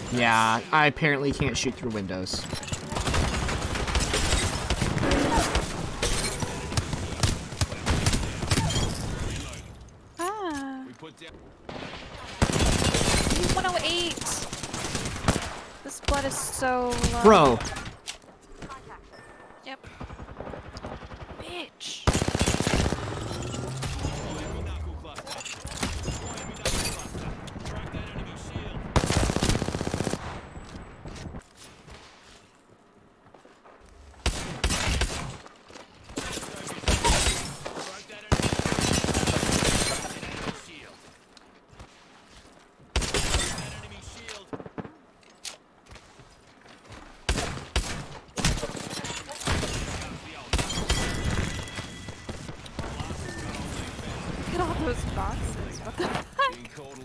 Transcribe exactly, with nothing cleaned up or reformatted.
Yeah, I apparently can't shoot through windows. Ah. one oh eight. This blood is so low. Bro,